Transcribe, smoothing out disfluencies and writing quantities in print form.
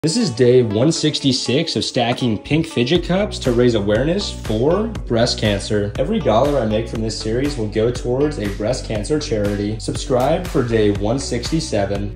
This is day 166 of stacking pink fidget cups to raise awareness for breast cancer. Every dollar I make from this series will go towards a breast cancer charity. Subscribe for day 167.